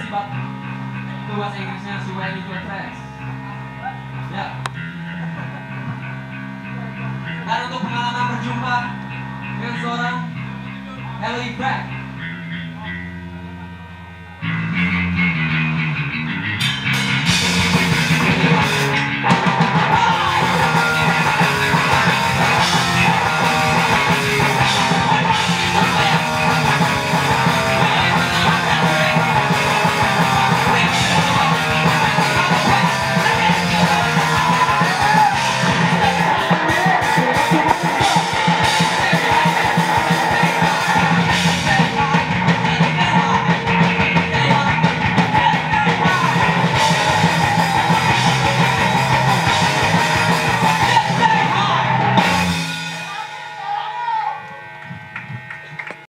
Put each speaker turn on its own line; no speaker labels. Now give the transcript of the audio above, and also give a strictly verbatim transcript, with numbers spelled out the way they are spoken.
Pak. Itu bahasa Inggrisnya si When It Your Tracks. Ya. Dan untuk pengalaman berjumpa dengan seorang Ellie Bragg.